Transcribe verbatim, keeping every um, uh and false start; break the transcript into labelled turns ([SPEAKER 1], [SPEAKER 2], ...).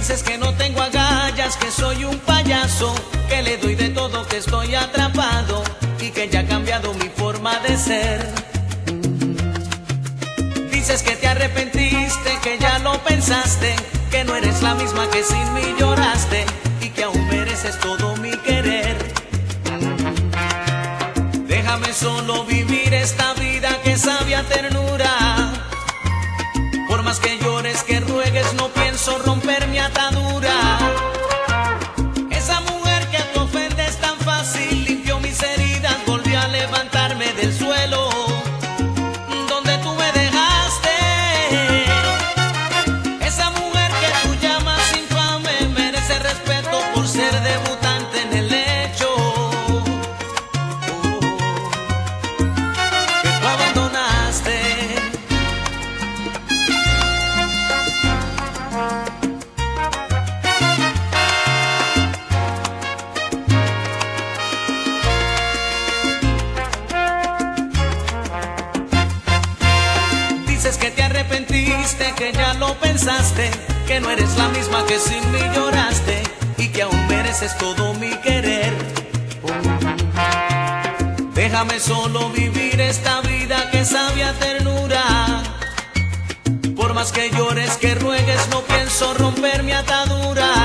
[SPEAKER 1] Dices que no tengo agallas, que soy un payaso, que le doy de todo, que estoy atrapado y que ya ha cambiado mi forma de ser. Dices que te arrepentiste, que ya lo pensaste, que no eres la misma que sin mí lloraste y que aún mereces todo mi querer. Déjame solo vivir esta vida que sabe a ternura. Por más que llores, que ruegues, no pienso romper mi atadura. Esa mujer que te ofende es tan fácil, limpió mis heridas, volvió a levantarme del suelo donde tú me dejaste. Esa mujer que tú llamas infame merece respeto por ser debutante en el hecho que tú abandonaste. Dices que te arrepentiste, que ya lo pensaste, que no eres la misma que sin mí lloraste y que aún mereces todo mi querer. Déjame solo vivir esta vida que sabe a ternura. Por más que llores, que ruegues, no pienso romper mi atadura.